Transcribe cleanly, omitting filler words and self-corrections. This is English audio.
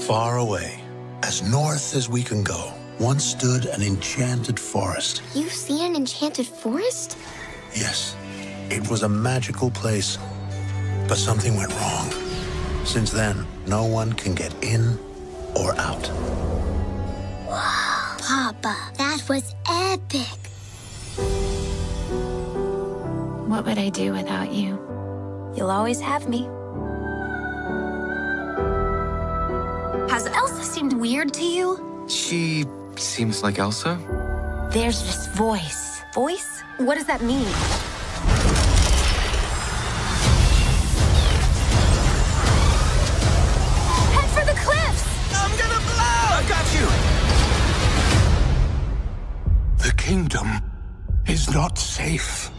Far away, as north as we can go, once stood an enchanted forest. You've seen an enchanted forest? Yes, it was a magical place, but something went wrong. Since then, no one can get in or out. Wow, Papa, that was epic. What would I do without you? You'll always have me. Has Elsa seemed weird to you? She seems like Elsa. There's this voice. Voice? What does that mean? Head for the cliffs! I'm gonna blow! I got you! The kingdom is not safe.